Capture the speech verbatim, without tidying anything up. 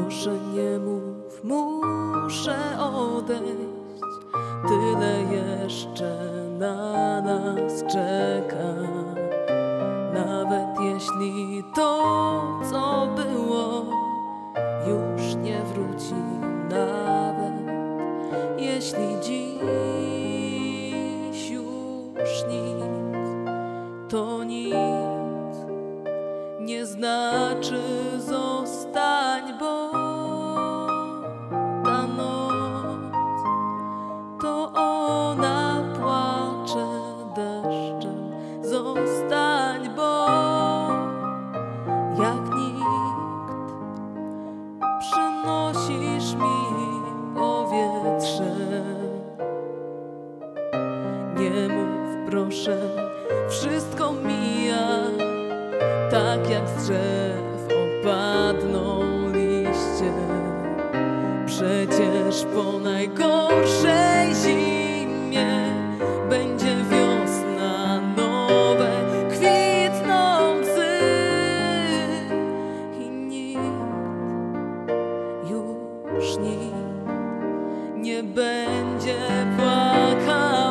Proszę nie mów, muszę odejść. Tyle jeszcze na nas czeka. Nawet jeśli to, co było, już nie wróci. Nawet jeśli dziś już nic, to nic nie znaczy zostań, bo ta noc to ona płacze deszczem. Zostań, bo jak nikt przynosisz mi powietrze. Nie mów proszę, wszystko mija, tak jak z drzew opadną liście. Przecież po najgorszej zimie będzie wiosna, nowe kwitną łzy. I nikt, już nikt nie będzie płakał.